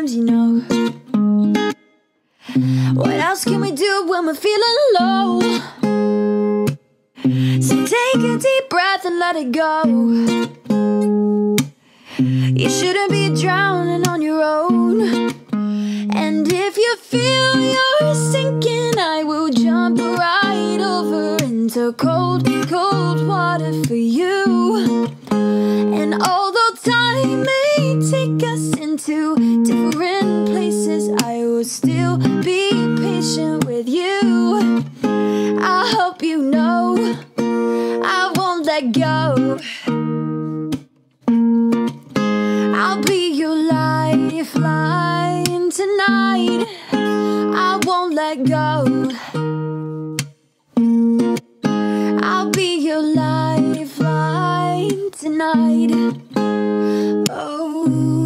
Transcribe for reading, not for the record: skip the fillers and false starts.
times, you know. What else can we do when we're feeling low? So take a deep breath and let it go. You shouldn't be drowning on your own. And if you feel you're sinking, I will jump right over into cold, cold water for you. And although time may take us into different places, I will still be patient with you. I hope you know I won't let go. I'll be your lifeline tonight. I won't let go. I'll be your lifeline tonight. Oh.